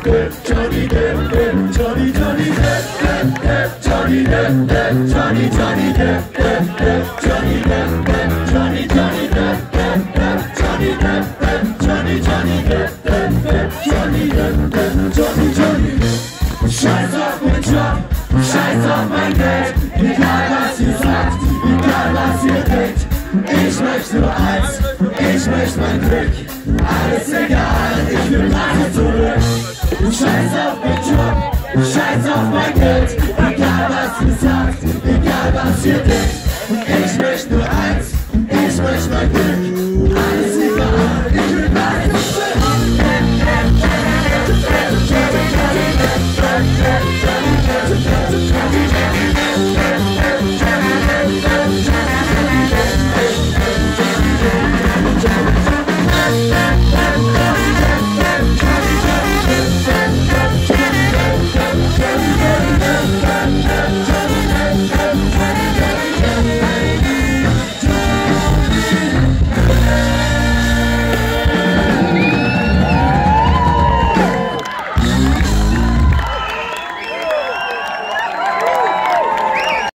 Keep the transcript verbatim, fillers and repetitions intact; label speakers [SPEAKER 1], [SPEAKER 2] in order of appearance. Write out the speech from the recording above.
[SPEAKER 1] Depp, Johnny Depp, Depp, Johnny, Johnny Depp, Depp, Depp, Johnny Depp, Depp, Johnny, Johnny Depp, Depp, Depp, Johnny Depp, Depp, Johnny, Johnny Depp, Depp, Depp, Johnny Depp, Depp, Johnny, Johnny Depp, Depp, Depp, Johnny Depp, Depp, Johnny, Johnny. Scheiß auf meinen Job, scheiß auf mein Geld, egal was ihr sagt, egal was ihr denkt. Ich möchte nur eins, ich möchte mein Glück. Alles egal, ich will nachher zurück. Scheiß auf meinen Job, scheiß auf mein Geld, egal was ihr sagt, egal was ihr denkt. Ich möchte nur eins, ich möchte mein Glück.